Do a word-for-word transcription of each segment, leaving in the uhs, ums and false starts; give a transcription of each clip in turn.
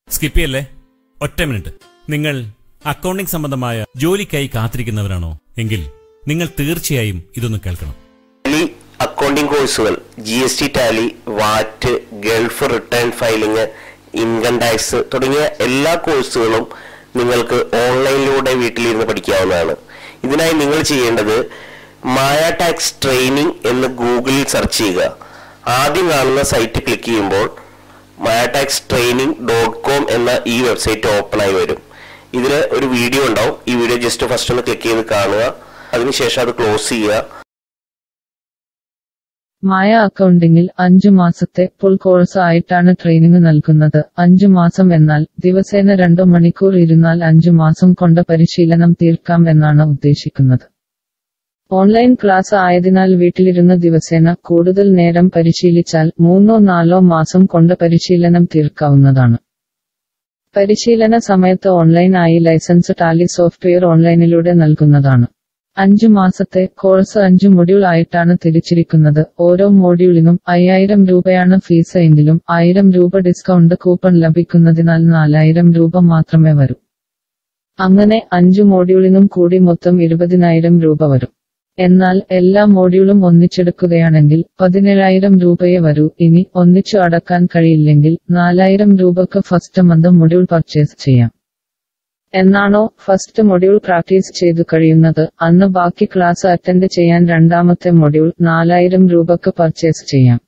Skip ചെയ്യല്ലേ, ഒറ്റ minute. നിങ്ങൾ അക്കൗണ്ടിംഗ് സംബന്ധമായ ജോലിക്കായി കാത്തിരിക്കുന്നവരാണോ എങ്കിൽ നിങ്ങൾ തീർച്ചയായും ഇതൊന്ന് കേൾക്കണം. അക്കൗണ്ടിംഗ് കോഴ്സുകൾ, G S T, tally, VAT, Gulf return filing, income tax തുടങ്ങിയ എല്ലാ കോഴ്സുകളും നിങ്ങൾക്ക് ഓൺലൈനിലൂടെ വീട്ടിലിരുന്ന് പഠിക്കാവുന്നതാണ്. ഇതിനായി നിങ്ങൾ ചെയ്യേണ്ടത് മായ ടാക്സ് ട്രെയിനിങ് എന്ന് ഗൂഗിളിൽ സെർച്ച് ചെയ്യുക. ആദ്യം കാണുന്ന സൈറ്റ് ക്ലിക്ക് ചെയ്യുമ്പോൾ Maya tax training dot com എന്ന ഈ വെബ്സൈറ്റ് ഓപ്പൺ ആയി വരും. ഇതിൽ ഒരു വീഡിയോ ഉണ്ടാവും. ഈ വീഡിയോ ജസ്റ്റ് ഫസ്റ്റ് ഒന്ന് ക്ലിക്ക് ചെയ്ത് കാണുക. അതിനുശേഷം അത് ക്ലോസ് ചെയ്യുക. മായ അക്കൗണ്ടിംഗിൽ അഞ്ചു മാസത്തെ ഫുൾ കോഴ്സ് ആയിട്ടാണ് ട്രെയിനിങ് നൽകുന്നത്. അഞ്ചു മാസം എന്നാൽ ദിവസേന രണ്ടു മണിക്കൂർ ഇരുന്നാൽ അഞ്ചു മാസം കൊണ്ട് പരിശീലനം തീർക്കാം എന്നാണ് ഉദ്ദേശിക്കുന്നത്. ഓൺലൈൻ ക്ലാസ് ആയതിനാൽ വീട്ടിലിരുന്ന് ദിവസേന കൂടുതൽ നേരം പരിശീലിച്ചാൽ മൂന്നോ നാലോ മാസം കൊണ്ട് പരിശീലനം തീർക്കാവുന്നതാണ്. പരിശീലന സമയത്ത് ഓൺലൈൻ ആയി ലൈസൻസ് ടാലി സോഫ്റ്റ്വെയർ ഓൺലൈനിലൂടെ നൽകുന്നതാണ്. അഞ്ചു മാസത്തെ കോഴ്സ് അഞ്ചു മൊഡ്യൂൾ ആയിട്ടാണ് തിരിച്ചിരിക്കുന്നത്. ഓരോ മോഡ്യൂളിനും അയ്യായിരം രൂപയാണ് ഫീസ് എങ്കിലും ആയിരം രൂപ ഡിസ്കൗണ്ട് കൂപ്പൺ ലഭിക്കുന്നതിനാൽ നാലായിരം രൂപ മാത്രമേ വരൂ. അങ്ങനെ അഞ്ചു മോഡ്യൂളിനും കൂടി മൊത്തം ഇരുപതിനായിരം രൂപ വരും. എന്നാൽ എല്ലാ മോഡ്യൂളും ഒന്നിച്ചെടുക്കുകയാണെങ്കിൽ പതിനേഴായിരം രൂപയെ വരൂ. ഇനി ഒന്നിച്ചു അടക്കാൻ കഴിയില്ലെങ്കിൽ നാലായിരം രൂപക്ക് ഫസ്റ്റ് മന്ത് മൊഡ്യൂൾ പർച്ചേസ് ചെയ്യാം. എന്നാണോ ഫസ്റ്റ് മൊഡ്യൂൾ പ്രാക്ടീസ് ചെയ്തു കഴിയുന്നത് അന്ന് ബാക്കി ക്ലാസ് അറ്റൻഡ് ചെയ്യാൻ രണ്ടാമത്തെ മൊഡ്യൂൾ നാലായിരം രൂപക്ക് പർച്ചേസ് ചെയ്യാം.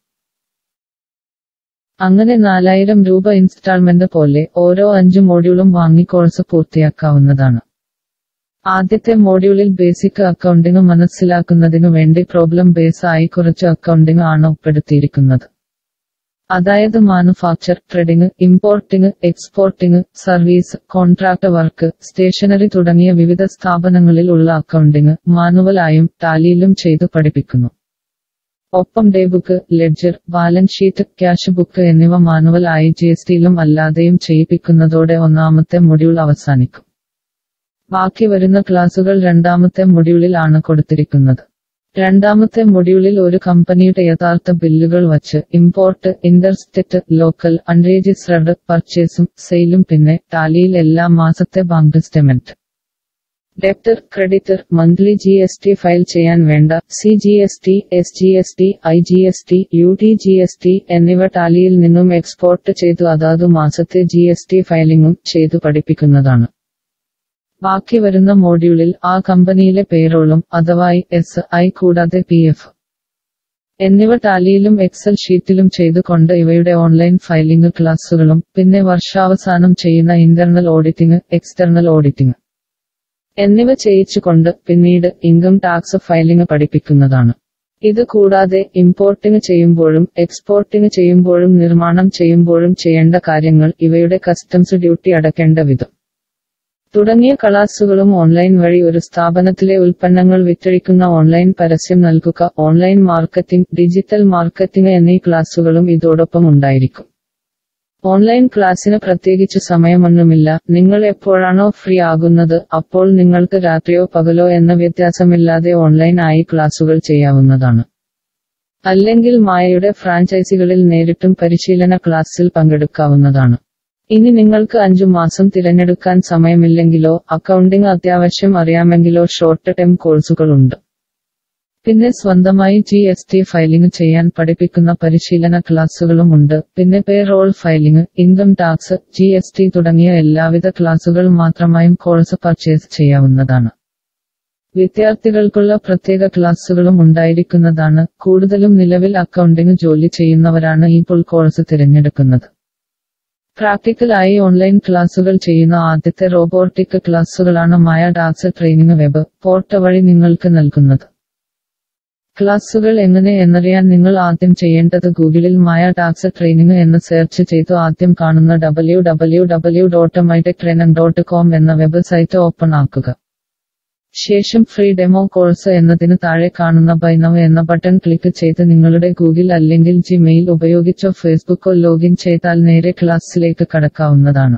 അങ്ങനെ നാലായിരം രൂപ ഇൻസ്റ്റാൾമെന്റ് പോലെ ഓരോ അഞ്ചു മോഡ്യൂളും വാങ്ങി കോഴ്സ് പൂർത്തിയാക്കാവുന്നതാണ്. ആദ്യത്തെ മോഡ്യൂളിൽ ബേസിക് അക്കൗണ്ടിംഗ് മനസ്സിലാക്കുന്നതിനു വേണ്ടി പ്രോബ്ലം ബേസ് ആയി കുറച്ച് അക്കൗണ്ടിംഗ് ആണ് ഉൾപ്പെടുത്തിയിരിക്കുന്നത്. അതായത് manufacture, trading, importing, exporting, service, contract work, stationery തുടങ്ങിയ വിവിധ സ്ഥാപനങ്ങളിൽ ഉള്ള അക്കൗണ്ടിംഗ് മാനുവലായും ടാലിയിലും ചെയ്തു പഠിപ്പിക്കുന്നു. ഒപ്പം day book, ledger, balance sheet, cash book എന്നിവ മാനുവൽ ആയി ജി എസ് ടിയിലും അല്ലാതെയും ചെയ്യിപ്പിക്കുന്നതോടെ ഒന്നാമത്തെ മൊഡ്യൂൾ അവസാനിക്കും. ബാക്കി വരുന്ന ക്ലാസുകൾ രണ്ടാമത്തെ മൊഡ്യൂളിൽ ആണ് കൊടുത്തിരിക്കുന്നത്. രണ്ടാമത്തെ മൊഡ്യൂളിൽ ഒരു കമ്പനിയുടെ യഥാർത്ഥ ബില്ലുകൾ വച്ച് ഇമ്പോർട്ട്, ഇന്റർസ്റ്റേറ്റ്, ലോക്കൽ, അൺരജിസ്റ്റർഡ്, പർച്ചേസും സെയിലും പിന്നെ ടാലിയിൽ എല്ലാ മാസത്തെ bank statement, debtor, creditor, monthly G S T file ചെയ്യാൻ വേണ്ട C G S T, S G S T, I G S T, U T G S T എന്നിവ ടാലിയിൽ നിന്നും എക്സ്പോർട്ട് ചെയ്തു അതാതു മാസത്തെ ജി എസ് ടി ഫയലിംഗും ചെയ്തു പഠിപ്പിക്കുന്നതാണ്. ബാക്കി വരുന്ന മോഡ്യൂളിൽ ആ കമ്പനിയിലെ പേറോളും അഥവാ ഐ എസ് ഐ കൂടാതെ പി എഫ് എന്നിവ ടാലിയിലും എക്സൽ ഷീറ്റിലും ചെയ്തുകൊണ്ട് ഇവയുടെ ഓൺലൈൻ ഫയലിംഗ് ക്ലാസുകളും പിന്നെ വർഷാവസാനം ചെയ്യുന്ന ഇന്റർണൽ ഓഡിറ്റിംഗ്, എക്സ്റ്റേണൽ ഓഡിറ്റിംഗ് എന്നിവ ചെയ്യിച്ചുകൊണ്ട് പിന്നീട് ഇൻകം ടാക്സ് ഫയലിംഗ് പഠിപ്പിക്കുന്നതാണ്. ഇത് കൂടാതെ ഇമ്പോർട്ടിംഗ് ചെയ്യുമ്പോഴും എക്സ്പോർട്ടിംഗ് ചെയ്യുമ്പോഴും നിർമ്മാണം ചെയ്യുമ്പോഴും ചെയ്യേണ്ട കാര്യങ്ങൾ, ഇവയുടെ കസ്റ്റംസ് ഡ്യൂട്ടി അടക്കേണ്ട വിധം തുടങ്ങിയ ക്ലാസുകളും ഓൺലൈൻ വഴി ഒരു സ്ഥാപനത്തിലെ ഉൽപ്പന്നങ്ങൾ വിറ്റഴിക്കുന്ന ഓൺലൈൻ പരസ്യം നൽകുക, ഓൺലൈൻ മാർക്കറ്റിംഗ്, ഡിജിറ്റൽ മാർക്കറ്റിംഗ് എന്നീ ക്ലാസുകളും ഇതോടൊപ്പം ഉണ്ടായിരിക്കും. ഓൺലൈൻ ക്ലാസ്സിന് പ്രത്യേകിച്ചു സമയമൊന്നുമില്ല. നിങ്ങൾ എപ്പോഴാണോ ഫ്രീ ആകുന്നത് അപ്പോൾ നിങ്ങൾക്ക് രാത്രിയോ പകലോ എന്ന വ്യത്യാസമില്ലാതെ ഓൺലൈൻ ആയി ക്ലാസുകൾ ചെയ്യാവുന്നതാണ്. അല്ലെങ്കിൽ മായയുടെ ഫ്രാഞ്ചൈസികളിൽ നേരിട്ടും പരിശീലന ക്ലാസ്സിൽ പങ്കെടുക്കാവുന്നതാണ്. ഇനി നിങ്ങൾക്ക് അഞ്ചു മാസം തിരഞ്ഞെടുക്കാൻ സമയമില്ലെങ്കിലോ അക്കൗണ്ടിംഗ് അത്യാവശ്യം അറിയാമെങ്കിലോ ഷോർട്ട് ടേം കോഴ്സുകളുണ്ട്. പിന്നെ സ്വന്തമായി ജി എസ് ടി ഫയലിംഗ് ചെയ്യാൻ പഠിപ്പിക്കുന്ന പരിശീലന ക്ലാസുകളും ഉണ്ട്. പിന്നെ payroll filing, income tax, G S T തുടങ്ങിയ എല്ലാവിധ ക്ലാസുകൾ മാത്രമായും കോഴ്സ് പർച്ചേസ് ചെയ്യാവുന്നതാണ്. വിദ്യാർത്ഥികൾക്കുള്ള പ്രത്യേക ക്ലാസുകളും ഉണ്ടായിരിക്കുന്നതാണ്. കൂടുതലും നിലവിൽ അക്കൗണ്ടിംഗ് ജോലി ചെയ്യുന്നവരാണ് ഈ ഫുൾ കോഴ്സ് തിരഞ്ഞെടുക്കുന്നത്. പ്രാക്ടിക്കലായി ഓൺലൈൻ ക്ലാസുകൾ ചെയ്യുന്ന ആദ്യത്തെ റോബോട്ടിക് ക്ലാസുകളാണ് Maya tax training web port വഴി നിങ്ങൾക്ക് നൽകുന്നത്. ക്ലാസുകൾ എങ്ങനെ എന്നറിയാൻ നിങ്ങൾ ആദ്യം ചെയ്യേണ്ടത് ഗൂഗിളിൽ മായ ടാക്സ് ട്രെയിനിങ് എന്ന് സെർച്ച് ചെയ്തു ആദ്യം കാണുന്ന W W W dot mytech training dot com എന്ന വെബ്സൈറ്റ് ഓപ്പൺ ആക്കുക. ശേഷം ഫ്രീ ഡെമോ കോഴ്സ് എന്നതിന് താഴെ കാണുന്ന ബൈ നൗ എന്ന ബട്ടൺ ക്ലിക്ക് ചെയ്ത് നിങ്ങളുടെ ഗൂഗിൾ അല്ലെങ്കിൽ ജിമെയിൽ ഉപയോഗിച്ചോ ഫേസ്ബുക്കോ ലോഗിൻ ചെയ്താൽ നേരെ ക്ലാസ്സിലേക്ക് കടക്കാവുന്നതാണ്.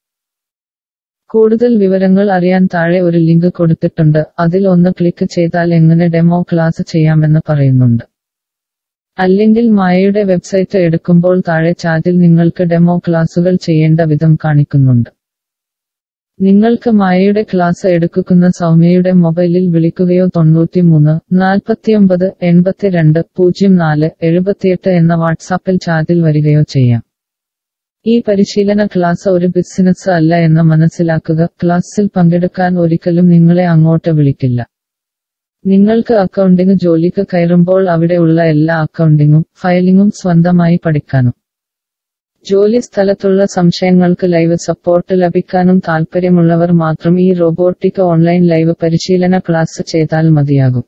കൂടുതൽ വിവരങ്ങൾ അറിയാൻ താഴെ ഒരു ലിങ്ക് കൊടുത്തിട്ടുണ്ട്. അതിൽ ഒന്ന് ക്ലിക്ക് ചെയ്താൽ എങ്ങനെ ഡെമോ ക്ലാസ് ചെയ്യാമെന്ന് പറയുന്നുണ്ട്. അല്ലെങ്കിൽ മായയുടെ വെബ്സൈറ്റ് എടുക്കുമ്പോൾ താഴെ ചാറ്റിൽ നിങ്ങൾക്ക് ഡെമോ ക്ലാസുകൾ ചെയ്യേണ്ട വിധം കാണിക്കുന്നുണ്ട്. നിങ്ങൾക്ക് മായയുടെ ക്ലാസ് എടുക്കുന്ന സൗമ്യയുടെ മൊബൈലിൽ വിളിക്കുകയോ തൊണ്ണൂറ്റിമൂന്ന് നാൽപ്പത്തിയൊമ്പത് എൺപത്തിരണ്ട് പൂജ്യം നാല് എഴുപത്തിയെട്ട് എന്ന വാട്സാപ്പിൽ ചാറ്റിൽ വരികയോ ചെയ്യാം. ഈ പരിശീലന ക്ലാസ് ഒരു ബിസിനസ് അല്ല എന്ന് മനസ്സിലാക്കുക. ക്ലാസ്സിൽ പങ്കെടുക്കാൻ ഒരിക്കലും നിങ്ങളെ അങ്ങോട്ട് വിളിക്കില്ല. നിങ്ങൾക്ക് അക്കൗണ്ടിംഗ് ജോലിക്ക് കയറുമ്പോൾ അവിടെ ഉള്ള എല്ലാ അക്കൗണ്ടിങ്ങും ഫയലിംഗും സ്വന്തമായി പഠിക്കാനും ജോലി സ്ഥലത്തുള്ള സംശയങ്ങൾക്ക് ലൈവ് സപ്പോർട്ട് ലഭിക്കാനും താൽപ്പര്യമുള്ളവർ മാത്രം ഈ റോബോട്ടിക് ഓൺലൈൻ ലൈവ് പരിശീലന ക്ലാസ് ചെയ്താൽ മതിയാകും.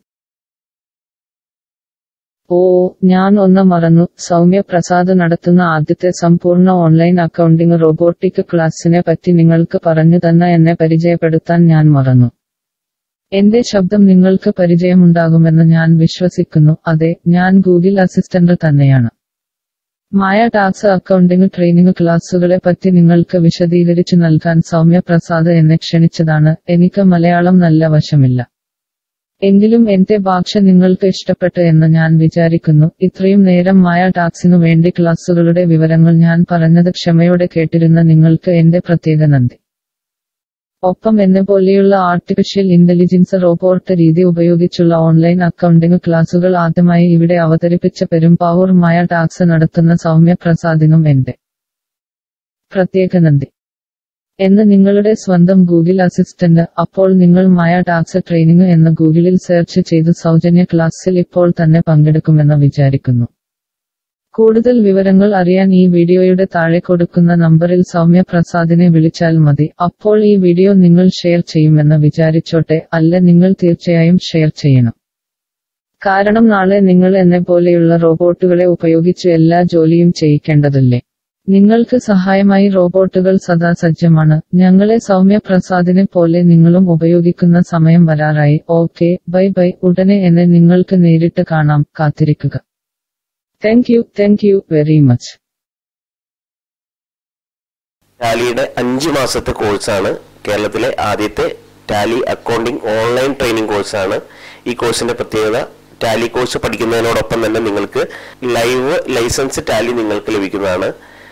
ഓ ഞാൻ ഒന്ന് മറന്നു. സൗമ്യ പ്രസാദ് നടത്തുന്ന ആദ്യത്തെ സമ്പൂർണ്ണ ഓൺലൈൻ അക്കൗണ്ടിംഗ് റോബോട്ടിക് ക്ലാസ്സിനെ പറ്റി നിങ്ങൾക്ക് പറഞ്ഞു തന്ന എന്നെ പരിചയപ്പെടുത്താൻ ഞാൻ മറന്നു. എന്റെ ശബ്ദം നിങ്ങൾക്ക് പരിചയമുണ്ടാകുമെന്ന് ഞാൻ വിശ്വസിക്കുന്നു. അതെ, ഞാൻ ഗൂഗിൾ അസിസ്റ്റന്റ് തന്നെയാണ്. മായ ടാക്സ് അക്കൗണ്ടിംഗ് ട്രെയിനിങ് ക്ലാസുകളെ പറ്റി നിങ്ങൾക്ക് വിശദീകരിച്ചു നൽകാൻ സൗമ്യ പ്രസാദ് എന്നെ ക്ഷണിച്ചതാണ്. എനിക്ക് മലയാളം നല്ല വശമില്ല. എങ്കിലും എന്റെ ഭാഷ നിങ്ങൾക്ക് ഇഷ്ടപ്പെട്ടു എന്ന് ഞാൻ വിചാരിക്കുന്നു. ഇത്രയും നേരം മായ ടാക്സിനു വേണ്ടി ക്ലാസുകളുടെ വിവരങ്ങൾ ഞാൻ പറഞ്ഞത് ക്ഷമയോടെ കേട്ടിരുന്ന നിങ്ങൾക്ക് എന്റെ പ്രത്യേക നന്ദി. ഒപ്പം എന്നെ പോലെയുള്ള ആർട്ടിഫിഷ്യൽ ഇന്റലിജൻസ് റോബോട്ട് രീതി ഉപയോഗിച്ചുള്ള ഓൺലൈൻ അക്കൗണ്ടിംഗ് ക്ലാസുകൾ ആദ്യമായി ഇവിടെ അവതരിപ്പിച്ച പെരുമ്പാവൂർ മായ ടാക്സ് നടത്തുന്ന സൗമ്യ പ്രസാദിനും എന്റെ പ്രത്യേക നന്ദി. എന്ന് നിങ്ങളുടെ സ്വന്തം ഗൂഗിൾ അസിസ്റ്റന്റ്. അപ്പോൾ നിങ്ങൾ മായ ടാക്സ് ട്രെയിനിങ് എന്ന് ഗൂഗിളിൽ സെർച്ച് ചെയ്ത് സൗജന്യ ക്ലാസ്സിൽ ഇപ്പോൾ തന്നെ പങ്കെടുക്കുമെന്ന് വിചാരിക്കുന്നു. കൂടുതൽ വിവരങ്ങൾ അറിയാൻ ഈ വീഡിയോയുടെ താഴെ കൊടുക്കുന്ന നമ്പറിൽ സൗമ്യ പ്രസാദിനെ വിളിച്ചാൽ മതി. അപ്പോൾ ഈ വീഡിയോ നിങ്ങൾ ഷെയർ ചെയ്യുമെന്ന് വിചാരിച്ചോട്ടെ. അല്ല, നിങ്ങൾ തീർച്ചയായും ഷെയർ ചെയ്യണം. കാരണം നാളെ നിങ്ങൾ എന്നെ പോലെയുള്ള റോബോട്ടുകളെ ഉപയോഗിച്ച് എല്ലാ ജോലിയും ചെയ്യിക്കേണ്ടതല്ലേ. നിങ്ങൾക്ക് സഹായമായി റോബോട്ടുകൾ സദാ സജ്ജമാണ്. ഞങ്ങളെ സൗമ്യ പ്രസാദിനെ പോലെ നിങ്ങളും ഉപയോഗിക്കുന്ന സമയം വരാറായി. Okay, bye bye. ഉടനെ എന്നെ നിങ്ങൾക്ക് നേരിട്ട് കാണാം. കാത്തിരിക്കുക. Thank you thank you very much. ടാലിയുടെ അഞ്ച് മാസത്തെ കോഴ്സാണ്. കേരളത്തിലെ ആദ്യത്തെ ടാലി അക്കൗണ്ടിംഗ് ഓൺലൈൻ ട്രെയിനിങ് കോഴ്സാണ്. ഈ കോഴ്സിന്റെ പ്രത്യേകത, ടാലി കോഴ്സ് പഠിക്കുന്നതിനോടൊപ്പം തന്നെ നിങ്ങൾക്ക് ലൈവ് ലൈസൻസ് ടാലി നിങ്ങൾക്ക് ലഭിക്കുന്നതാണ്.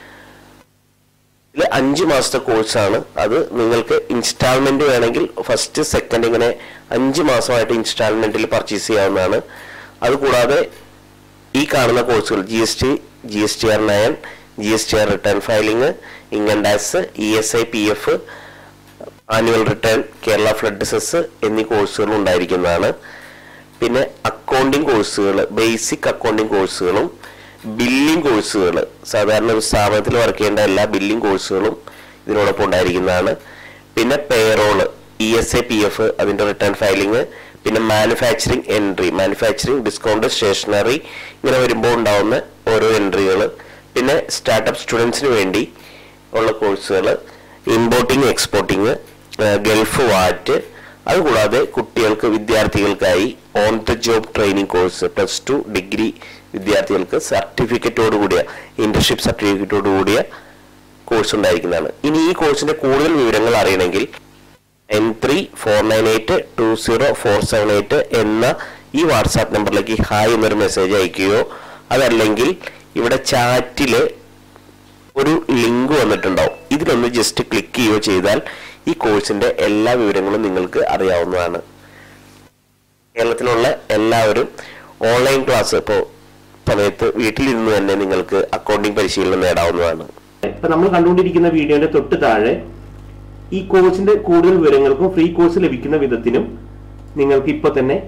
ഇതിൽ അഞ്ച് മാസത്തെ കോഴ്സാണ്. അത് നിങ്ങൾക്ക് ഇൻസ്റ്റാൾമെന്റ് വേണമെങ്കിൽ ഫസ്റ്റ് സെക്കൻഡ് ഇങ്ങനെ അഞ്ച് മാസമായിട്ട് ഇൻസ്റ്റാൾമെന്റിൽ പർച്ചേസ് ചെയ്യാവുന്നതാണ്. അതുകൂടാതെ ഈ കാണുന്ന കോഴ്സുകൾ G S T G S T R nine, G S T R return filing, income tax, E S I P F, annual return, Kerala flood cess എന്നീ കോഴ്സുകൾ ഉണ്ടായിരിക്കുന്നതാണ്. പിന്നെ അക്കൗണ്ടിംഗ് കോഴ്സുകൾ, ബേസിക് അക്കൗണ്ടിംഗ് കോഴ്സുകളും ബില്ലിംഗ് കോഴ്സുകൾ, സാധാരണ ഒരു സ്ഥാപനത്തിൽ വർക്ക് ചെയ്യേണ്ട എല്ലാ ബില്ലിംഗ് കോഴ്സുകളും ഇതിനോടൊപ്പം ഉണ്ടായിരിക്കുന്നതാണ്. പിന്നെ payroll, E S I P F, അതിൻ്റെ റിട്ടേൺ ഫയലിംഗ്, പിന്നെ manufacturing entry, manufacturing, discount, stationery, ഇങ്ങനെ വരുമ്പോൾ ഉണ്ടാവുന്ന ഓരോ എൻട്രികൾ. പിന്നെ സ്റ്റാർട്ടപ്പ് സ്റ്റുഡൻസിന് വേണ്ടി ഉള്ള കോഴ്സുകൾ, ഇമ്പോർട്ടിങ് എക്സ്പോർട്ടിങ്, ഗൾഫ് വാറ്റ്, അതുകൂടാതെ കുട്ടികൾക്ക് വിദ്യാർത്ഥികൾക്കായി on the job training course, plus two degree വിദ്യാർത്ഥികൾക്ക് സർട്ടിഫിക്കറ്റോട് കൂടിയ ഇന്റേൺഷിപ്പ് സർട്ടിഫിക്കറ്റോട് കൂടിയ കോഴ്സ് ഉണ്ടായിരിക്കുന്നതാണ്. ഇനി ഈ കോഴ്സിന്റെ കൂടുതൽ വിവരങ്ങൾ അറിയണമെങ്കിൽ N three four nine eight two zero four seven eight എന്ന ഈ വാട്സാപ്പ് നമ്പറിലേക്ക് ഹായ് എന്നൊരു മെസ്സേജ് അയക്കുകയോ, അതല്ലെങ്കിൽ ഇവിടെ ചാറ്റില് ഒരു ലിങ്ക് വന്നിട്ടുണ്ടാവും, ഇതിലൊന്ന് ജസ്റ്റ് ക്ലിക്ക് ചെയ്യുകയോ ചെയ്താൽ ഈ കോഴ്സിന്റെ എല്ലാ വിവരങ്ങളും നിങ്ങൾക്ക് അറിയാവുന്നതാണ്. കേരളത്തിലുള്ള എല്ലാവരും ഓൺലൈൻ ക്ലാസ് ഇപ്പോൾ സമയത്ത് വീട്ടിലിരുന്ന് തന്നെ നിങ്ങൾക്ക് അക്കൗണ്ടിംഗ് പരിശീലനം നേടാവുന്നതാണ്. ഇപ്പൊ നമ്മൾ കണ്ടുകൊണ്ടിരിക്കുന്ന വീഡിയോന്റെ തൊട്ട് താഴെ ഈ കോഴ്സിന്റെ കൂടുതൽ വിവരങ്ങൾക്കും ഫ്രീ കോഴ്സ് ലഭിക്കുന്ന വിധത്തിനും നിങ്ങൾക്ക് ഇപ്പൊ തന്നെ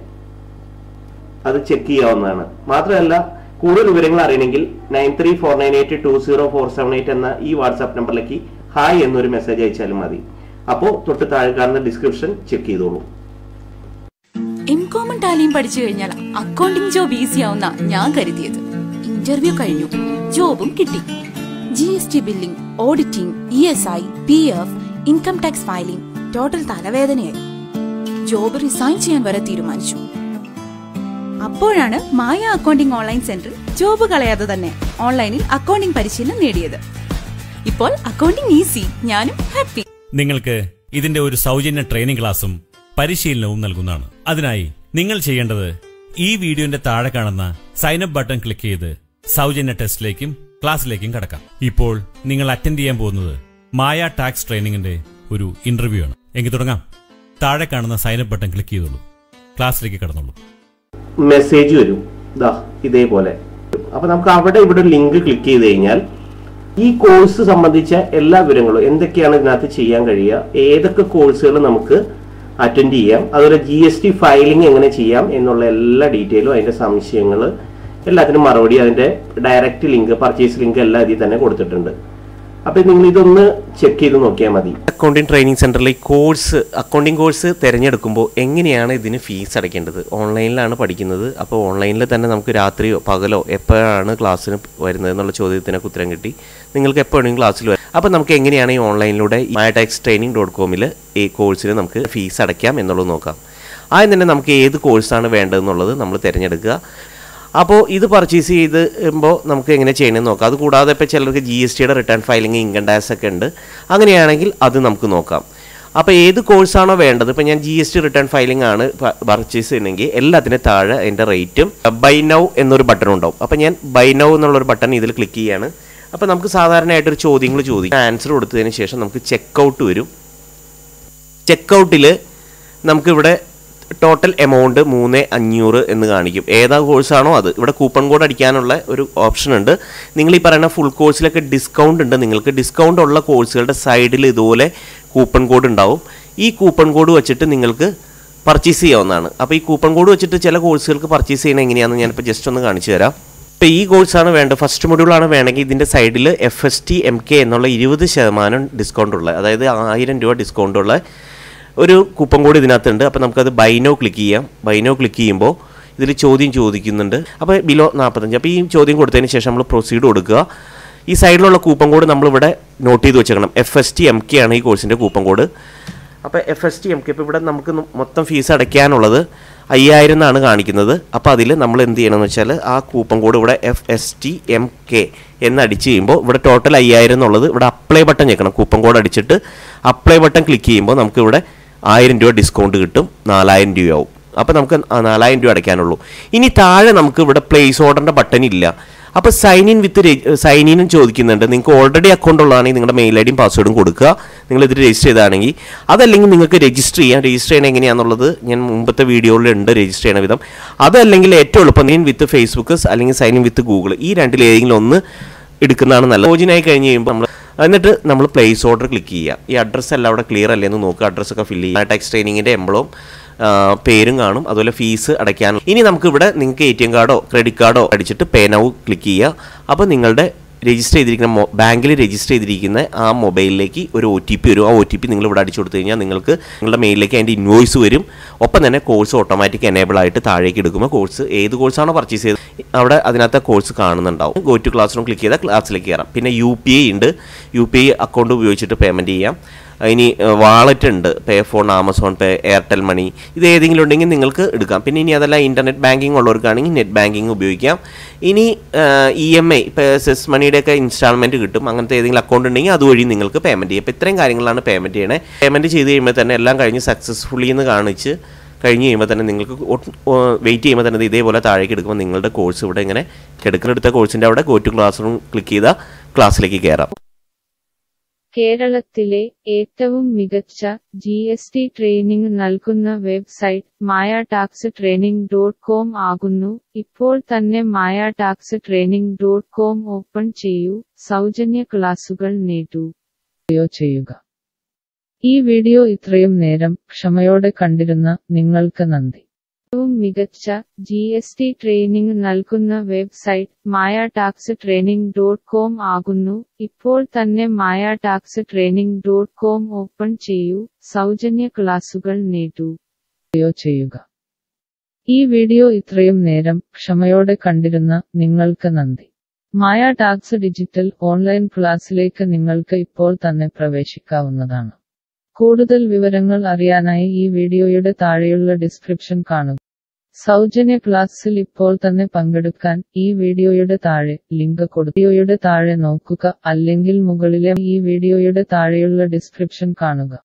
അത് ചെക്ക് ചെയ്യാവുന്നതാണ്. മാത്രമല്ല, കൂടുതൽ വിവരങ്ങൾ അറിയണമെങ്കിൽ nine three four nine eight two zero four seven eight എന്ന ഈ വാട്സാപ്പ് നമ്പറിലേക്ക് ഹായ് എന്നൊരു മെസ്സേജ് അയച്ചാലും മതി. അപ്പോൾ തൊട്ട് താഴെ കാണുന്ന ഡിസ്ക്രിപ്ഷൻ ചെക്ക് ചെയ്തോളൂ. എം കോമും ടാലിയും പഠിച്ചു കഴിഞ്ഞാൽ അക്കൗണ്ടിംഗ് ജോബ് ഈസി ആവുന്ന ഞാൻ കരുതിയത്. ഇന്റർവ്യൂ കഴിഞ്ഞു, ജോബും കിട്ടി. G S T billing, auditing, E S I, P F, income tax filing, total തലവേദനയായി. ജോബ് റിസൈൻ ചെയ്യാൻ വരെ തീരുമാനിച്ചു. അപ്പോഴാണ് മായ അക്കൗണ്ടിംഗ് ഓൺലൈൻ സെന്ററിൽ ജോബ് കളയാതെ തന്നെ ഓൺലൈനിൽ അക്കൗണ്ടിംഗ് പരിശീലനം നേടിയത്. ഇപ്പോൾ അക്കൗണ്ടിംഗ് ഈസി, ഞാനും ഹാപ്പി. നിങ്ങൾക്ക് ഇതിന്റെ ഒരു സൗജന്യ ട്രെയിനിംഗ് ക്ലാസും പരിശീലനവും നൽകുന്നതാണ്. അതിനായി നിങ്ങൾ ചെയ്യേണ്ടത് ഈ വീഡിയോന്റെ താഴെ കാണുന്ന സൈൻ അപ്പ് ബട്ടൺ ക്ലിക്ക് ചെയ്ത് സൗജന്യ ടെസ്റ്റിലേക്കും ക്ലാസ്സിലേക്കും കടക്കാം. ഇപ്പോൾ നിങ്ങൾ അറ്റൻഡ് ചെയ്യാൻ പോകുന്നത് മായ ടാക്സ് ട്രെയിനിങ്ങിന്റെ ഒരു ഇന്റർവ്യൂ ആണ്. എങ്കിൽ തുടങ്ങാം. താഴെ കാണുന്ന സൈൻ അപ്പ് ബട്ടൺ ക്ലിക്ക് ചെയ്തോളൂ, ക്ലാസ്സിലേക്ക് കടന്നോളൂ. മെസ്സേജ് വരും ദാ ഇതേപോലെ. അപ്പൊ നമുക്ക് അവിടെ ഇവിടെ ലിങ്ക് ക്ലിക്ക് ചെയ്ത് കഴിഞ്ഞാൽ ഈ കോഴ്സ് സംബന്ധിച്ച എല്ലാ വിവരങ്ങളും എന്തൊക്കെയാണ് ഇതിനകത്ത് ചെയ്യാൻ കഴിയുക, ഏതൊക്കെ കോഴ്സുകൾ നമുക്ക് അറ്റൻഡ് ചെയ്യാം, അതുപോലെ ജി എസ് ടി ഫയലിംഗ് എങ്ങനെ ചെയ്യാം എന്നുള്ള എല്ലാ ഡീറ്റെയിലും അതിന്റെ സംശയങ്ങൾ എല്ലാത്തിനും മറുപടി അതിന്റെ ഡയറക്റ്റ് ലിങ്ക് പർച്ചേസ് ലിങ്ക് എല്ലാം ഇതിൽ തന്നെ കൊടുത്തിട്ടുണ്ട്. അപ്പൊ നിങ്ങൾ ഇതൊന്ന് ചെക്ക് ചെയ്ത് നോക്കിയാൽ മതി. അക്കൗണ്ടിംഗ് ട്രെയിനിങ് സെന്ററിൽ കോഴ്സ് അക്കൗണ്ടിംഗ് കോഴ്സ് തിരഞ്ഞെടുക്കുമ്പോൾ എങ്ങനെയാണ് ഇതിന് ഫീസ് അടയ്ക്കേണ്ടത്? ഓൺലൈനിലാണ് പഠിക്കുന്നത്. അപ്പോൾ ഓൺലൈനിൽ തന്നെ നമുക്ക് രാത്രിയോ പകലോ എപ്പോഴാണ് ക്ലാസ്സിന് വരുന്നത് എന്നുള്ള ചോദ്യത്തിനൊക്കെ ഉത്തരം കിട്ടി. നിങ്ങൾക്ക് എപ്പോഴാണെങ്കിൽ ക്ലാസ്സിൽ വരും. അപ്പോൾ നമുക്ക് എങ്ങനെയാണ് ഈ ഓൺലൈനിലൂടെ മായ ടാക്സ് ട്രെയിനിങ് ഡോട്ട് കോമിൽ ഈ കോഴ്സിന് നമുക്ക് ഫീസ് അടയ്ക്കാം എന്നുള്ളത് നോക്കാം. ആദ്യം തന്നെ നമുക്ക് ഏത് കോഴ്സാണ് വേണ്ടതെന്നുള്ളത് നമ്മൾ തിരഞ്ഞെടുക്കുക. അപ്പോൾ ഇത് പർച്ചേസ് ചെയ്തുമ്പോൾ നമുക്ക് എങ്ങനെ ചെയ്യണമെന്ന് നോക്കാം. അത് കൂടാതെ ഇപ്പോൾ ചിലർക്ക് ജി എസ് ടിയുടെ റിട്ടേൺ ഫയലിംഗ് ഇൻകം ടാക്സ് ഒക്കെ ഉണ്ട്. അങ്ങനെയാണെങ്കിൽ അത് നമുക്ക് നോക്കാം. അപ്പോൾ ഏത് കോഴ്സാണോ വേണ്ടത്, ഇപ്പോൾ ഞാൻ G S T return filing ആണ് പർച്ചേസ് ചെയ്യണമെങ്കിൽ എല്ലാത്തിനും താഴെ അതിൻ്റെ റേറ്റും ബൈ നൗ എന്നൊരു ബട്ടൺ ഉണ്ടാവും. അപ്പോൾ ഞാൻ ബൈ നൗ എന്നുള്ളൊരു ബട്ടൺ ഇതിൽ ക്ലിക്ക് ചെയ്യാണ്. അപ്പോൾ നമുക്ക് സാധാരണയായിട്ടൊരു ചോദ്യങ്ങൾ ചോദിക്കും. ആൻസർ കൊടുത്തതിന് ശേഷം നമുക്ക് ചെക്കൗട്ട് വരും. ചെക്കൗട്ടിൽ നമുക്കിവിടെ ടോട്ടൽ എമൗണ്ട് മൂന്ന് അഞ്ഞൂറ് എന്ന് കാണിക്കും. ഏതാ കോഴ്സാണോ അത്. ഇവിടെ കൂപ്പൺ കോഡ് അടിക്കാനുള്ള ഒരു ഓപ്ഷൻ ഉണ്ട്. നിങ്ങൾ ഈ പറയുന്ന ഫുൾ കോഴ്സിലൊക്കെ ഡിസ്കൗണ്ട് ഉണ്ട്. നിങ്ങൾക്ക് ഡിസ്കൗണ്ട് ഉള്ള കോഴ്സുകളുടെ സൈഡിൽ ഇതുപോലെ കൂപ്പൺ കോഡ് ഉണ്ടാവും. ഈ കൂപ്പൺ കോഡ് വെച്ചിട്ട് നിങ്ങൾക്ക് പർച്ചേസ് ചെയ്യാവുന്നതാണ്. അപ്പോൾ ഈ കൂപ്പൺ കോഡ് വെച്ചിട്ട് ചില കോഴ്സുകൾക്ക് പർച്ചേസ് ചെയ്യണം എങ്ങനെയാണെന്ന് ഞാനിപ്പോൾ ജസ്റ്റ് ഒന്ന് കാണിച്ചു തരാം. ഇപ്പോൾ ഈ കോഴ്സാണ് വേണ്ടത്, ഫസ്റ്റ് മൊഡ്യൂളാണ് വേണമെങ്കിൽ ഇതിൻ്റെ സൈഡിൽ F S T M K എന്നുള്ള ഇരുപത് ശതമാനം ഡിസ്കൗണ്ട് ഉള്ള, അതായത് ആയിരം രൂപ ഡിസ്കൗണ്ട് ഉള്ള ഒരു കൂപ്പൺ കോഡ് ഇതിനകത്തുണ്ട്. അപ്പോൾ നമുക്കത് ബൈനോ ക്ലിക്ക് ചെയ്യാം. ബൈനോ ക്ലിക്ക് ചെയ്യുമ്പോൾ ഇതിൽ ചോദ്യം ചോദിക്കുന്നുണ്ട്. അപ്പോൾ ബിലോ നാൽപ്പത്തഞ്ച്. അപ്പോൾ ഈ ചോദ്യം കൊടുത്തതിന് ശേഷം നമ്മൾ പ്രൊസീഡ് കൊടുക്കുക. ഈ സൈഡിലുള്ള കൂപ്പൺ കോഡ് നമ്മളിവിടെ നോട്ട് ചെയ്ത് വെച്ചേക്കണം. F S T M K ആണ് ഈ കോഴ്സിൻ്റെ കൂപ്പൺ കോഡ്. അപ്പോൾ F S T M K ഇപ്പോൾ ഇവിടെ നമുക്ക് മൊത്തം ഫീസ് അടയ്ക്കാനുള്ളത് അയ്യായിരം എന്നാണ് കാണിക്കുന്നത്. അപ്പോൾ അതിൽ നമ്മൾ എന്ത് ചെയ്യണമെന്ന് വെച്ചാൽ ആ കൂപ്പൺ കോഡ് ഇവിടെ F S T M K എന്ന് അടിച്ച് ചെയ്യുമ്പോൾ ഇവിടെ ടോട്ടൽ അയ്യായിരം എന്നുള്ളത് ഇവിടെ അപ്ലൈ ബട്ടൺ ഞെക്കണം. കൂപ്പൺ കോഡ് അടിച്ചിട്ട് അപ്ലൈ ബട്ടൺ ക്ലിക്ക് ചെയ്യുമ്പോൾ നമുക്കിവിടെ ആയിരം രൂപ ഡിസ്കൗണ്ട് കിട്ടും, നാലായിരം രൂപയാവും. അപ്പോൾ നമുക്ക് നാലായിരം രൂപ അടയ്ക്കാനുള്ളൂ. ഇനി താഴെ നമുക്ക് ഇവിടെ പ്ലേസ് ഓർഡറിൻ്റെ ബട്ടൺ ഇല്ല. അപ്പോൾ സൈൻ ഇൻ വിത്ത് സൈൻ ഇനും ചോദിക്കുന്നുണ്ട്. നിങ്ങൾക്ക് ഓൾറെഡി അക്കൗണ്ട് ഉള്ളതാണെങ്കിൽ നിങ്ങളുടെ മെയിൽ ഐ ഡിയും പാസ്വേഡും കൊടുക്കുക, നിങ്ങൾ ഇതിൽ രജിസ്റ്റർ ചെയ്താണെങ്കിൽ. അതല്ലെങ്കിൽ നിങ്ങൾക്ക് രജിസ്റ്റർ ചെയ്യാം. രജിസ്റ്റർ ചെയ്യണം എങ്ങനെയാണെന്നുള്ളത് ഞാൻ മുമ്പത്തെ വീഡിയോയിലുണ്ട് രജിസ്റ്റർ ചെയ്യണ വിധം. അതല്ലെങ്കിൽ ഏറ്റവും എളുപ്പം സൈൻ ഇൻ വിത്ത് ഫേസ്ബുക്ക് അല്ലെങ്കിൽ സൈൻ ഇൻ വിത്ത് ഗൂഗിൾ, ഈ രണ്ടിൽ ഏതെങ്കിലും ഒന്ന് എടുക്കുന്നതാണ് നല്ലത്. ലോജിനായി കഴിഞ്ഞ് കഴിയുമ്പോൾ നമ്മൾ എന്നിട്ട് നമ്മൾ പ്ലേസ് ഓർഡർ ക്ലിക്ക് ചെയ്യുക. ഈ അഡ്രസ്സ് എല്ലാം അവിടെ ക്ലിയർ അല്ലേ എന്ന് നോക്കുക. അഡ്രസ്സൊക്കെ ഫില്ല് ചെയ്യുക. ടാക്സ് ട്രെയിനിങ്ങിൻ്റെ എംബ്ലവും പേരും കാണും, അതുപോലെ ഫീസ് അടയ്ക്കാനും. ഇനി നമുക്കിവിടെ നിങ്ങൾക്ക് എ ടി എം കാർഡോ ക്രെഡിറ്റ് കാർഡോ അടിച്ചിട്ട് പേ നൗ ക്ലിക്ക് ചെയ്യുക. അപ്പോൾ നിങ്ങളുടെ രജിസ്റ്റർ ചെയ്തിരിക്കുന്ന ബാങ്കിൽ രജിസ്റ്റർ ചെയ്തിരിക്കുന്ന ആ മൊബൈലിലേക്ക് ഒരു ഒ ടി പി വരും. ആ ഒ ടി പി നിങ്ങൾ ഇവിടെ അടിച്ചു കൊടുത്തു കഴിഞ്ഞാൽ നിങ്ങൾക്ക് നിങ്ങളുടെ മെയിലിലേക്ക് അതിൻ്റെ ഇൻവോയ്സ് വരും. ഒപ്പം തന്നെ കോഴ്സ് ഓട്ടോമാറ്റിക് എനേബിൾ ആയിട്ട് താഴേക്ക് എടുക്കുമ്പോൾ കോഴ്സ് ഏത് കോഴ്സാണോ പർച്ചേസ് ചെയ്തത് അവിടെ അതിനകത്ത് കോഴ്സ് കാണുന്നുണ്ടാവും. Go to classroom click ചെയ്താൽ ക്ലാസ്സിലേക്ക് കയറാം. പിന്നെ യു പി ഐ ഉണ്ട്. യു പി ഐ അക്കൗണ്ട് ഉപയോഗിച്ചിട്ട് പേയ്മെൻറ്റ് ചെയ്യാം. ഇനി വാളറ്റ് ഉണ്ട്, pay phone, Amazon Pay, Airtel money, ഇത് ഏതെങ്കിലും ഉണ്ടെങ്കിൽ നിങ്ങൾക്ക് എടുക്കാം. പിന്നെ ഇനി അതല്ല ഇൻ്റർനെറ്റ് ബാങ്കിങ് ഉള്ളവർക്കാണെങ്കിൽ നെറ്റ് ബാങ്കിങ് ഉപയോഗിക്കാം. ഇനി ഇ എം ഐ ഇപ്പോൾ സെസ് മണിയുടെയൊക്കെ ഇൻസ്റ്റാൾമെൻറ്റ് കിട്ടും. അങ്ങനത്തെ ഏതെങ്കിലും അക്കൗണ്ട് ഉണ്ടെങ്കിൽ അതുവഴി നിങ്ങൾക്ക് പേയ്മെൻറ്റ് ചെയ്യാം. അപ്പോൾ ഇത്രയും കാര്യങ്ങളാണ് പേയ്മെൻറ്റ് ചെയ്യണേ. പേയ്മെൻറ്റ് ചെയ്ത് കഴിയുമ്പോൾ തന്നെ എല്ലാം കഴിഞ്ഞ് സക്സസ്ഫുള്ളി എന്ന് കാണിച്ച് കഴിഞ്ഞ് കഴിയുമ്പോൾ തന്നെ നിങ്ങൾക്ക് വെയിറ്റ് ചെയ്യുമ്പോൾ തന്നെ ഇതേപോലെ താഴേക്ക് എടുക്കുമ്പോൾ നിങ്ങളുടെ കോഴ്സ് ഇവിടെ ഇങ്ങനെ കിടക്കിലെടുത്ത കോഴ്സിൻ്റെ അവിടെ go to classroom click ചെയ്താൽ ക്ലാസ്സിലേക്ക് കയറാം. കേരളത്തിലെ ഏറ്റവും മികച്ച ജി എസ് ടി ട്രെയിനിംഗ് നൽകുന്ന website Maya tax training dot com ആകുന്നു. ഇപ്പോൾ തന്നെ Maya tax training dot com open ചെയ്യൂ, സൗജന്യ ക്ലാസുകൾ നേടൂ. ചെയ്യുക. ഈ വീഡിയോ ഇത്രയും നേരം ക്ഷമയോടെ കണ്ടിരുന്ന നിങ്ങൾക്ക് നന്ദി. ഏറ്റവും മികച്ച ജി എസ് ടി ട്രെയിനിംഗ് നൽകുന്ന website Maya tax training dot com ആകുന്നു. ഇപ്പോൾ തന്നെ Maya tax training dot com open ചെയ്യൂ, സൗജന്യ ക്ലാസുകൾ നേടൂ. ചെയ്യുക. ഈ വീഡിയോ ഇത്രയും നേരം ക്ഷമയോടെ കണ്ടിരുന്ന നിങ്ങൾക്ക് നന്ദി. മായ ടാക്സ് ഡിജിറ്റൽ ഓൺലൈൻ ക്ലാസ്സിലേക്ക് നിങ്ങൾക്ക് ഇപ്പോൾ തന്നെ പ്രവേശിക്കാവുന്നതാണ്. കൂടുതൽ വിവരങ്ങൾ അറിയാനായി ഈ വീഡിയോയുടെ താഴെയുള്ള ഡിസ്ക്രിപ്ഷൻ കാണുക. സൗജന്യ ക്ലാസ്സിൽ ഇപ്പോൾ തന്നെ പങ്കെടുക്കാൻ ഈ വീഡിയോയുടെ താഴെ ലിങ്ക് കൊടുക്കുക. വീഡിയോയുടെ താഴെ നോക്കുക, അല്ലെങ്കിൽ മുകളിലെ ഈ വീഡിയോയുടെ താഴെയുള്ള ഡിസ്ക്രിപ്ഷൻ കാണുക.